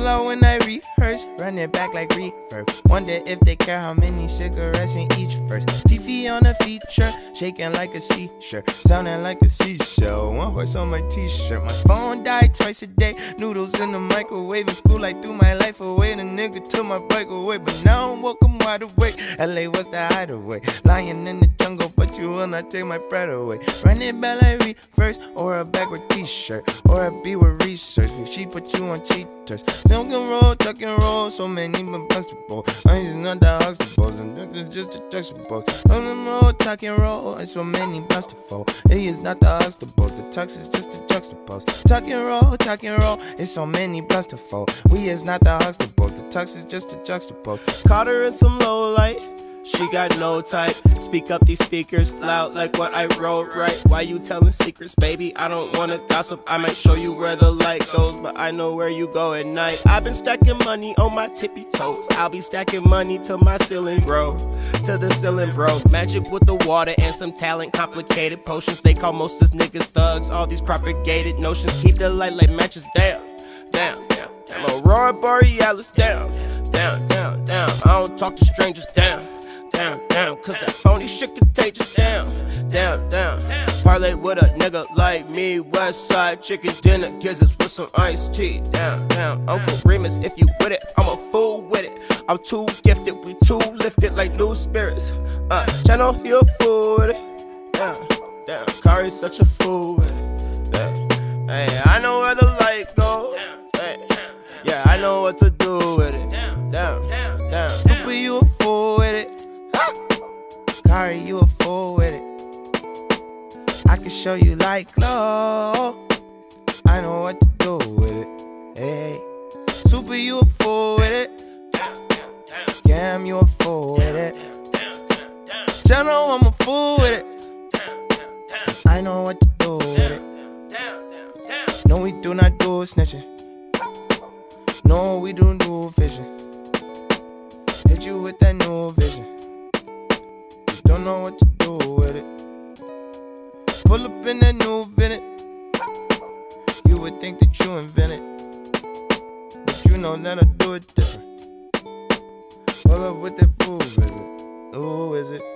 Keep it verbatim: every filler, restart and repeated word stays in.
Pull out when I rehearse, run it back like reverb. Wonder if they care how many cigarettes in each verse. Fifi on a feature, shaking like a sea-shirt, sounding like a seashell. One horse on my t-shirt. My phone died twice a day. Noodles in the microwave. In school I threw my life away. The nigga took my bike away, but now I'm woke, I'm wide awake. L A was the hideaway. Lying in the jungle, but you will not take my breath away. Run it back like reverse, or a backward t-shirt, or a B with research. If she put you on cheaters. Tuck and roll, tuck and roll, so many but basketball. I ain't not the Huxtables, and this is just the Juxtables. Tuck and roll, tuck and roll, and so many bust to fall. It is not the Huxtables, the tux is just the juxtapose. Tuck and roll, tuck and roll, it's so many bust to fall. We is not the Huxtables, the tux is just the juxtapose. Caught her in some low light, she got no type. Speak up these speakers, loud like what I wrote, right? Why you telling secrets, baby? I don't wanna gossip. I might show you where the light goes, but I know where you go at night. I've been stacking money on my tippy toes. I'll be stacking money till my ceiling grow, till the ceiling broke. Magic with the water and some talent, complicated potions. They call most of these niggas thugs. All these propagated notions keep the light like matches. Down, down, down, down. Aurora Borealis, down, down, down, down. I don't talk to strangers, down. Down, down, cause that phony shit contagious. Down, down, down. Parlay with a nigga like me. West side chicken dinner gizzards with some iced tea. Down, down. Uncle Remus, if you with it, I'm a fool with it. I'm too gifted, we too lifted like new spirits. Uh, Channel, he a fool with it. Down, down. Kari's such a fool with it. Down. Hey, I know where the light goes. Hey, yeah, I know what to do with it. Down, down, down. Supa, you a fool with it. Kari, you a fool with it. I can show you like glow. I know what to do with it. Hey, Supa, you a fool with it. Cam, you a fool with it. Channel, I'm a fool with it. I know what to do with it. No, we do not do snitching. No, we don't do fishing. Hit you with that new vision. Don't know what to do with it. Pull up in that new Vinnet. You would think that you invented, but you know that I do it different. Pull up with that fool visit. Ooh, is it?